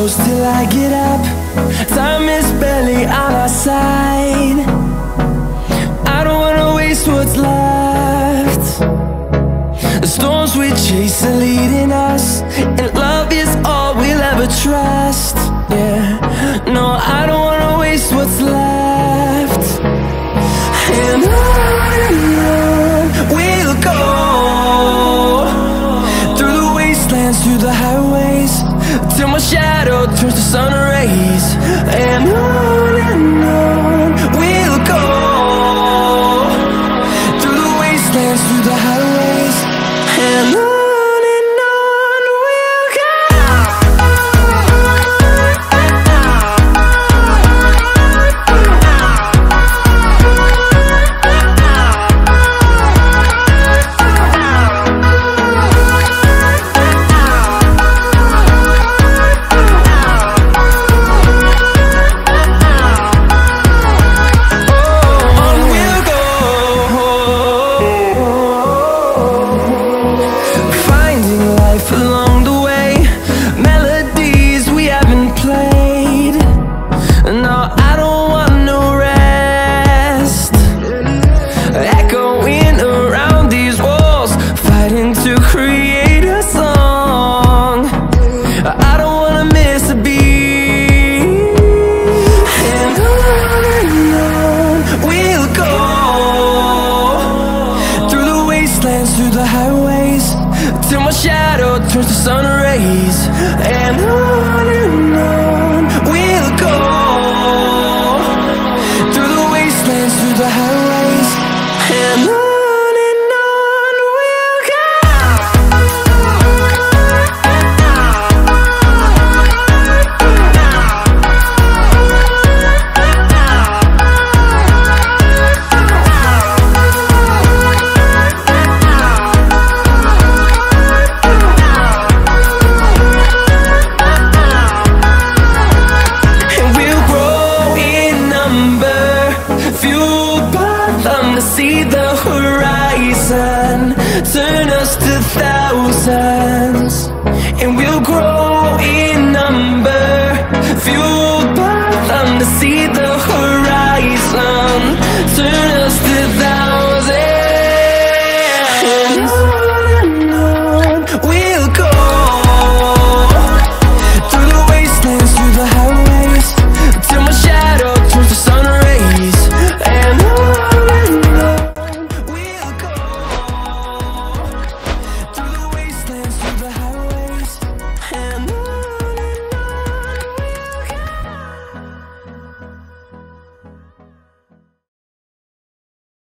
close till I get up. Time is barely on our side. I don't wanna waste what's left. The storms we chase are leading us, and love is all we'll ever trust. Yeah, no, I don't wanna waste what's left. And on we'll go, through the wastelands, through the highways, till my shadow turns to sun rays. And on we'll go, through the wastelands, through the highways, and on we'll go. Through the highways, till my shadow turns to sun rays. And on we'll go, through the wastelands, through the highways, and on we'll go. See the horizon, turn us to thousands.